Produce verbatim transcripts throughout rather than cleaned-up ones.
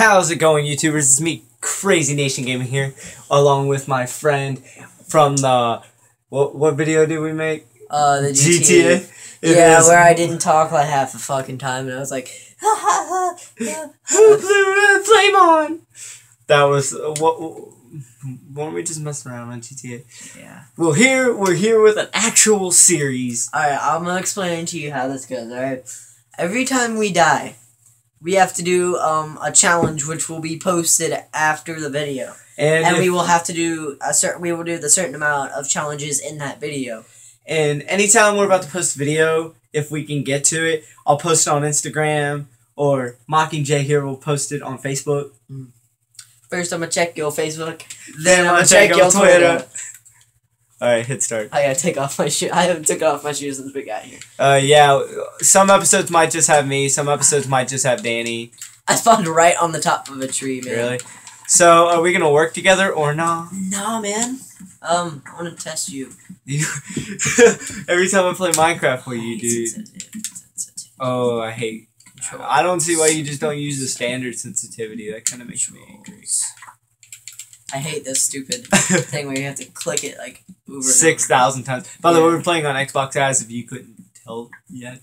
How's it going, YouTubers? It's me, Crazy Nation Gaming here, along with my friend from the what? What video did we make? Uh, the G T A. G T A. Yeah, is. Where I didn't talk like half the fucking time, and I was like, ha ha ha. Flame on. That was uh, what. Weren't we just messing around on G T A? Yeah. Well, here we're here with an actual series. All right, I'm gonna explain to you how this goes. All right, every time we die, we have to do um a challenge, which will be posted after the video, and, and if, we will have to do a certain. We will do the certain amount of challenges in that video. And anytime we're about to post a video, if we can get to it, I'll post it on Instagram, or Mockingjay here will post it on Facebook. Mm. First, I'm gonna check your Facebook. Then, then I'm gonna check, check your Twitter. Twitter. All right, hit start. I gotta take off my shoe. I haven't took off my shoes since we got here. Uh, yeah. Some episodes might just have me. Some episodes might just have Danny. I spawned right on the top of a tree, man. Really? So, are we gonna work together or not? Nah, man. Um, I wanna test you. You Every time I play Minecraft with you, dude. Oh, I hate. Controls. I don't see why you just don't use the standard sensitivity. That kind of makes me angry. I hate this stupid thing where you have to click it like over six thousand times. By the yeah. way, we're playing on Xbox guys. If you couldn't tell yet,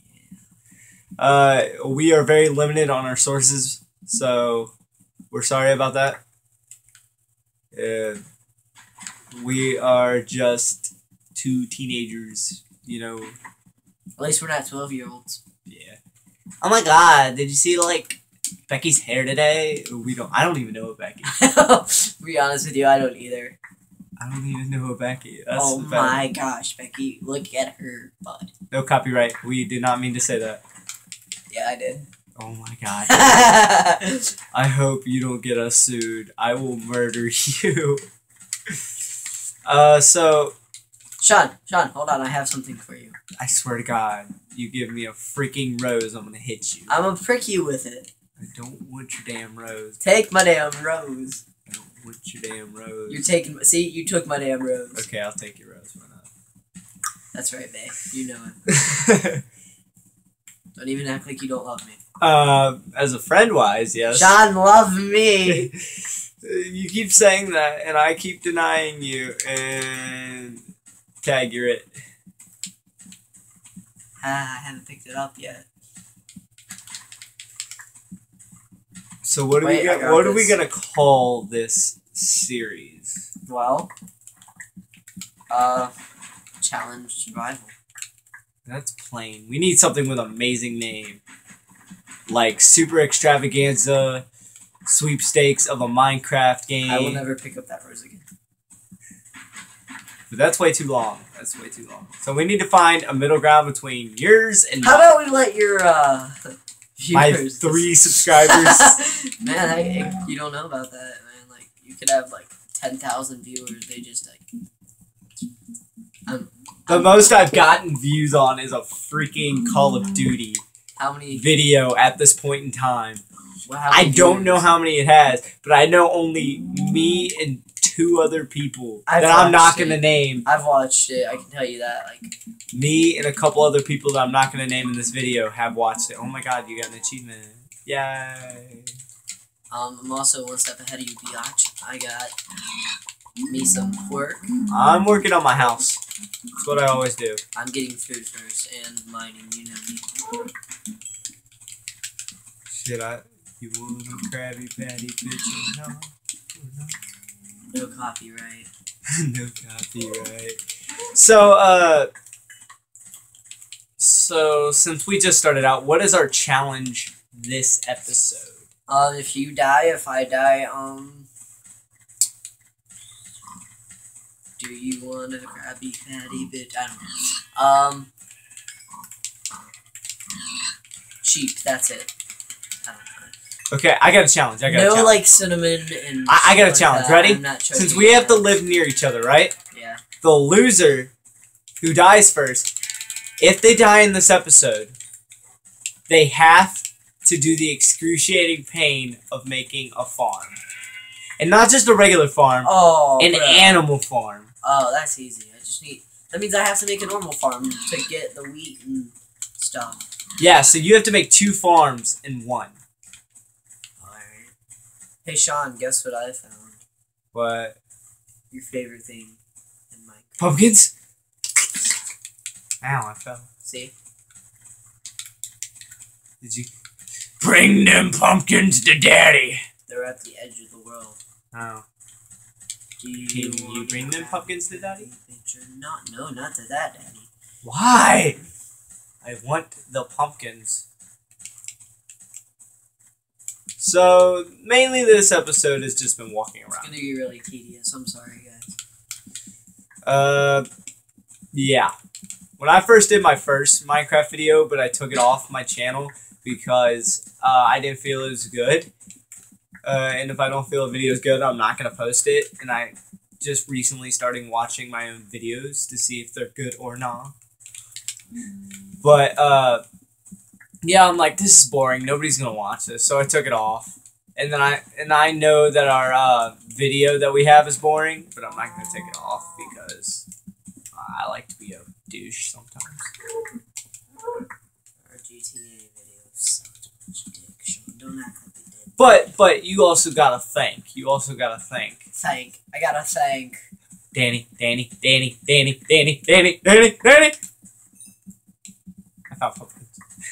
uh, we are very limited on our sources, so we're sorry about that. Uh, we are just two teenagers, you know. At least we're not twelve year olds. Yeah. Oh my God! Did you see like Becky's hair today? We don't. I don't even know what Becky. To be honest with you, I don't either. I don't even know what Becky. That's oh my gosh, Becky! Look at her butt. No copyright. We did not mean to say that. Yeah, I did. Oh my God! I hope you don't get us sued. I will murder you. uh, so. Sean, Sean, hold on. I have something for you. I swear to God, you give me a freaking rose, I'm gonna hit you. I'm gonna prick you with it. I don't want your damn rose. Take my damn rose. I don't want your damn rose. You're taking. See, you took my damn rose. Okay, I'll take your rose. Why not? That's right, babe. You know it. Don't even act like you don't love me. Uh, as a friend-wise, yes. Sean, love me. You keep saying that, and I keep denying you, and tag you're it. Ah, I haven't picked it up yet. So what are Wait, we gonna, what this. are we gonna call this series? Well, uh, challenge survival. That's plain. We need something with an amazing name, like Super Extravaganza Sweepstakes of a Minecraft game. I will never pick up that rose again. But that's way too long. That's way too long. So we need to find a middle ground between yours and How mine. about we let your uh my three subscribers. Man, I, you don't know about that, man. Like you could have like ten thousand viewers. They just like. Um, the I'm, most I've gotten views on is a freaking Call of Duty. How many video at this point in time? Well, I don't know how many it has, but I know only me and two other people I've that I'm not it. gonna name. I've watched it. I can tell you that. Like me and a couple other people that I'm not gonna name in this video have watched it. Oh my God, you got an achievement! Yay! Um, I'm also one step ahead of you, biatch. I got me some pork. I'm working on my house. That's what I always do. I'm getting food first and mining. You know me. Shit, I. You want a Krabby Patty bitch? No. No. No copyright. No copyright. So, uh... So, since we just started out, what is our challenge this episode? Uh, if you die, if I die, um... do you want a Krabby Patty bitch? I don't know. Um... Sheep, that's it. I don't know. Okay, I got a challenge. I got no, a challenge. like cinnamon and. I, I got a challenge. Like Ready? Since we have to live near each other, right? Yeah. The loser who dies first, if they die in this episode, they have to do the excruciating pain of making a farm, and not just a regular farm. Oh. An bro. animal farm. Oh, that's easy. I just need. That means I have to make a normal farm to get the wheat and stuff. Yeah, so you have to make two farms in one. Alright. Hey Sean, guess what I found? What? Your favorite thing in Minecraft. Pumpkins? Ow, I fell. See? Did you bring them pumpkins to daddy? They're at the edge of the world. Oh. Do you Can you want bring them have pumpkins to daddy? Picture? Not, no, not to that daddy. Why? I want the pumpkins. So, mainly this episode has just been walking It's around. gonna be really tedious. I'm sorry, guys. Uh, yeah. When I first did my first Minecraft video, but I took it off my channel because uh, I didn't feel it was good. Uh, and if I don't feel a video is good, I'm not going to post it. And I just recently started watching my own videos to see if they're good or not. But, uh, yeah, I'm like, this is boring. Nobody's going to watch this. So I took it off. And then I and I know that our uh, video that we have is boring, but I'm not going to take it off because I like to be a douche sometimes. Our G T A videos sucked. Dick, Sean. Don't act like they did. But but you also gotta think. You also gotta think. Thank. I gotta thank. Danny, Danny, Danny, Danny, Danny, Danny, Danny, Danny. I found pumpkins.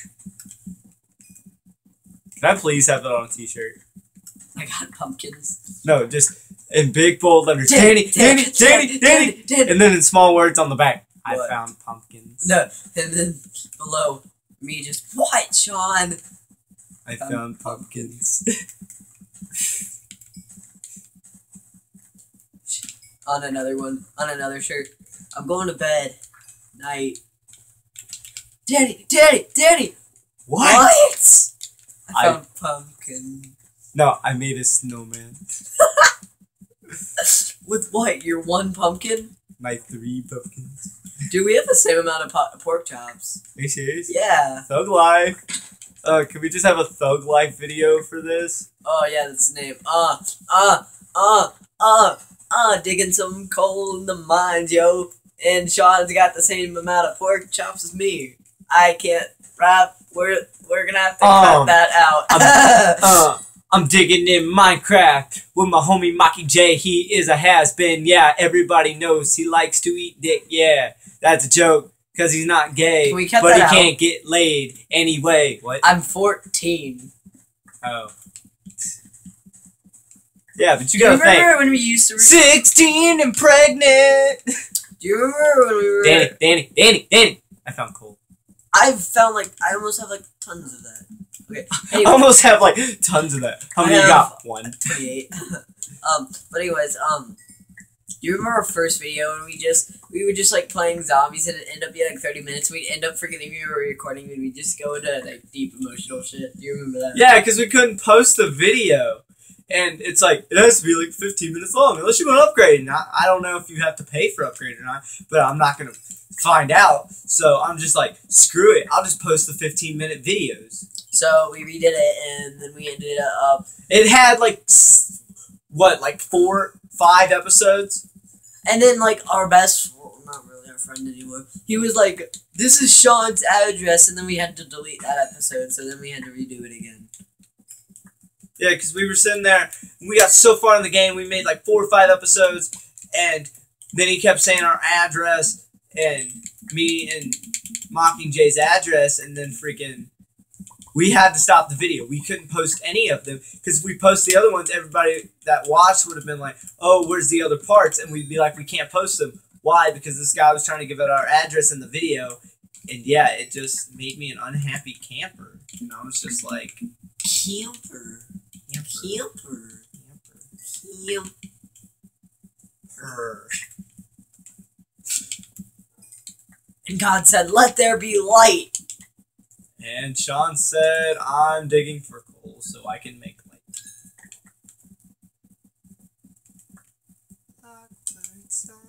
Can I please have that on a t-shirt? I got pumpkins. No, just in big bold letters. Danny, Danny, Danny, Danny, Danny. and then in small words on the back. I What? found pumpkins. No, and then below me just what, Sean? I found found pumpkins. On another one, on another shirt. I'm going to bed. Night. Daddy, Daddy, Daddy. What? What? I I- found pumpkin. No, I made a snowman. With what? Your one pumpkin? My three pumpkins. Dude, we have the same amount of po- pork chops. Are you serious? Yeah. Thug Life. Uh, can we just have a Thug Life video for this? Oh yeah, that's the name. Uh, uh, uh, uh, uh, digging some coal in the mines, yo. And Sean's got the same amount of pork chops as me. I can't rap. We're we're gonna have to Um, cut that out. Uh, I'm digging in Minecraft with my homie Maki J. He is a has-been, yeah. Everybody knows he likes to eat dick, yeah. That's a joke, because he's not gay. Can we cut but that he out? can't get laid anyway. What? I'm fourteen. Oh. Yeah, but you Do you gotta remember think. when we used to? Re- sixteen and pregnant! Do you remember when we were? Danny, Danny, Danny, Danny! I found coal. I've found like I almost have like tons of that. Okay. I Anyway, almost have like tons of that. How I many you have- got? One. twenty-eight. um, but anyways, um, do you remember our first video when we just we were just like playing zombies and it ended up being like thirty minutes? We'd end up forgetting we were recording and we'd just go into like deep emotional shit. Do you remember that? Yeah, because we couldn't post the video. And it's like, it has to be like fifteen minutes long, unless you want to upgrade. And I, I don't know if you have to pay for upgrade or not, but I'm not going to find out. So I'm just like, screw it. I'll just post the fifteen minute videos. So we redid it and then we ended up. It had like, s- what, like four, five episodes? And then, like, our best, well, not really our friend anymore, he was like, this is Sean's address, and then we had to delete that episode, so then we had to redo it again. Yeah, because we were sitting there, and we got so far in the game, we made like four or five episodes, and then he kept saying our address, and me and mocking Jay's address, and then freaking, we had to stop the video. We couldn't post any of them, because if we post the other ones, everybody that watched would have been like, oh, where's the other parts? And we'd be like, we can't post them. Why? Because this guy was trying to give out our address in the video, and yeah, it just made me an unhappy camper. You know, it's just like, Camper. Camper. Camper. Camper. And God said, let there be light. And Sean said, I'm digging for coal so I can make light. Awkward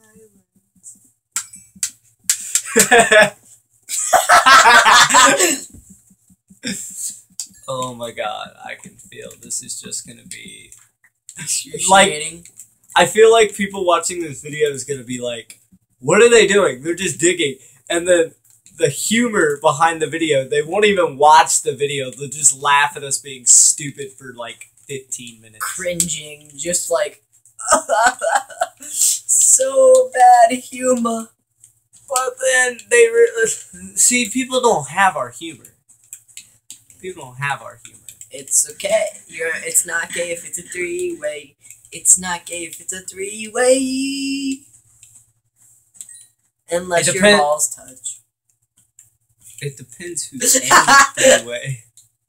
silence. Oh my god, I can feel this is just gonna be... You're Like- shading. I feel like people watching this video is gonna be like, what are they doing? They're just digging. And then the humor behind the video, they won't even watch the video. They'll just laugh at us being stupid for like fifteen minutes. Cringing, just like so bad humor. But then they re- see people don't have our humor. People don't have our humor. It's okay. You're. It's not gay if it's a three way. It's not gay if it's a three way. Unless It your depend- balls touch. It depends who's in the way.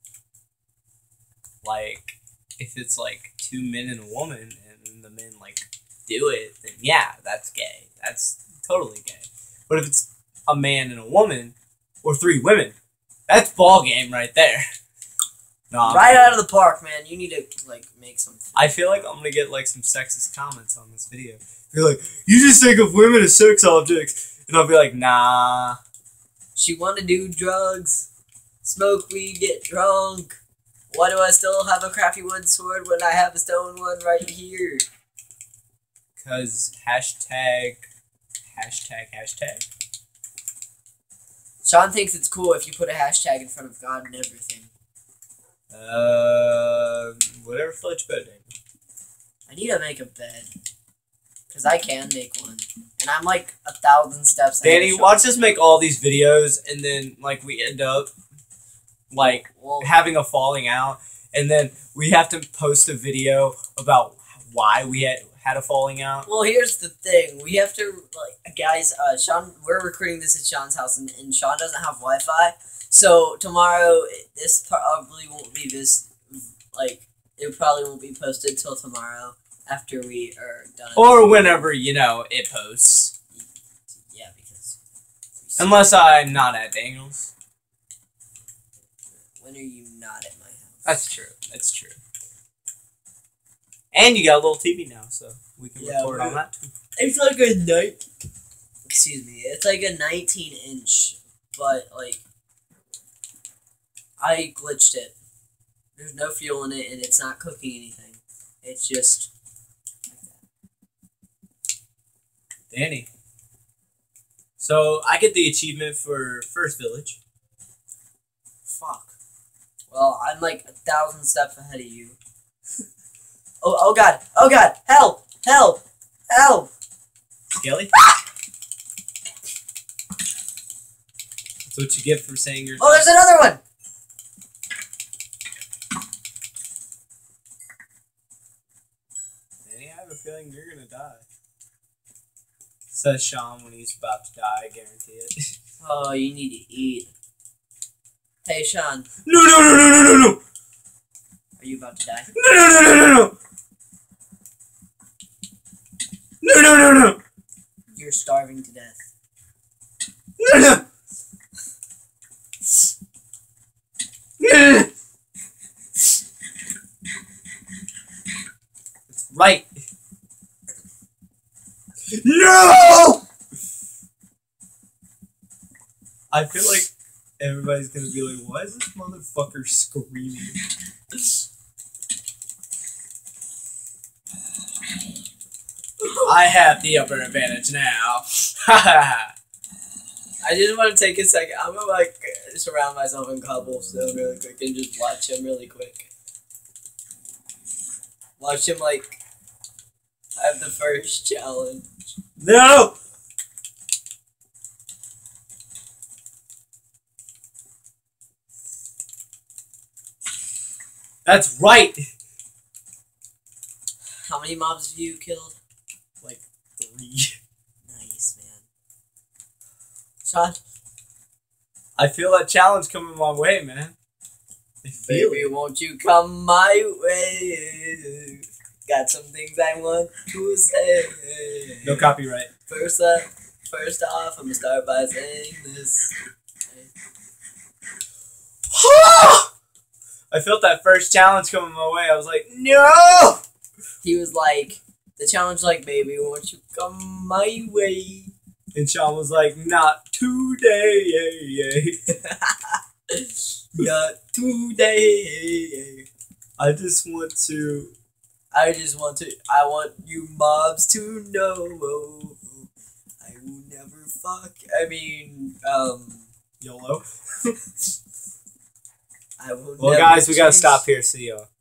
Like, if it's like two men and a woman, and the men like do it, then yeah, that's gay. That's totally gay. But if it's a man and a woman, or three women, that's ball game right there. No, I'm Right kidding. out of the park, man. You need to like make some. I feel like I'm gonna get like some sexist comments on this video. You're like, you just think of women as sex objects, and I'll be like, nah. She want to do drugs, smoke weed, get drunk. Why do I still have a crappy wood sword when I have a stone one right here? Cause hashtag, hashtag, hashtag. Sean thinks it's cool if you put a hashtag in front of God and everything. Uh, whatever floats your boat, Danny. I need to make a bed. Because I can make one. And I'm like a thousand steps ahead Danny, of Sean. watch us make all these videos, and then like we end up like Well, having a falling out, and then we have to post a video about why we had had a falling out. well, here's the thing. We have to, like, guys, uh, Sean, we're recording this at Sean's house, and, and Sean doesn't have Wi-Fi. So tomorrow, this probably won't be this, like, it probably won't be posted till tomorrow after we are done. Or whenever, you know, it posts. Yeah, because. Unless I'm not at Daniel's. When are you not at my house? That's true. That's true. And you got a little T V now, so we can Yeah, record on we- that too. It's like a night. Excuse me. It's like a nineteen inch, but like I glitched it. There's no fuel in it, and it's not cooking anything. It's just Danny. So I get the achievement for first village. fuck. Well, I'm like a thousand steps ahead of you. oh, oh god, oh god, help, help, help! Skelly? That's what you get for saying you're. Oh, there's another one. Danny, I have a feeling you're gonna die. Says Sean when he's about to die, I guarantee it. Oh, you need to eat. Hey, Sean, No, no, no, no, no, no, no! are you about to die? No, no, no, no, no, no! No, no, no, no! You're starving to death. No, no! No, no, no. That's right. No! I feel like everybody's gonna be like, why is this motherfucker screaming? I have the upper advantage now. I just want to take a second. I'm gonna like surround myself in cobblestone really quick and just watch him really quick. Watch him like have the first challenge. No! That's right! How many mobs have you killed? Like three. Nice, man. Sean, I feel that challenge coming my way, man. I feel baby, it. won't you come my way? Got some things I want to say. No copyright. First, uh, first off, I'm gonna start by saying this. I felt that first challenge coming my way. I was like, no! He was like, the challenge, like, baby, won't you come my way? And Sean was like, not today. Not today. I just want to. I just want to, I want you mobs to know I will never fuck, I mean, um, YOLO. I will Well, never guys, we gotta chase- stop here. See y'all.